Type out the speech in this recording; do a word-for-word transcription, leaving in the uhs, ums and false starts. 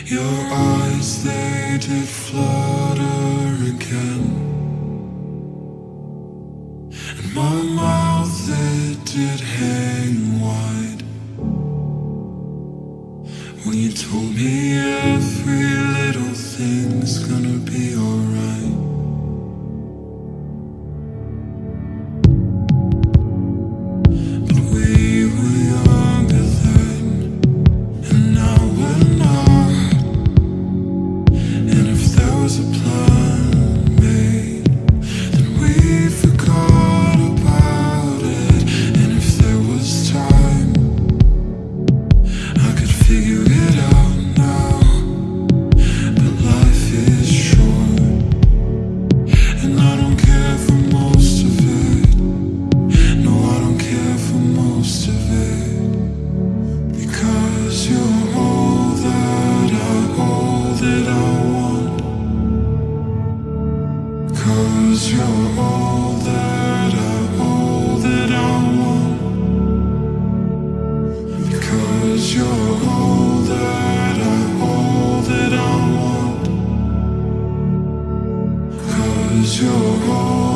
Your eyes, they did flutter again, and my mouth, it did hang wide when you told me every little thing's gonna be alright. But we were younger then, and now we're not. And if there was a plan made, then we forgot about it. And if there was time, I could figure it out now. But life is short, and I don't care for most of it. No, I don't care for most of it. Because you're all that I, all that I want. Cause you're all that I, all that I want. Because you're all that I, all that I want. Cause you're all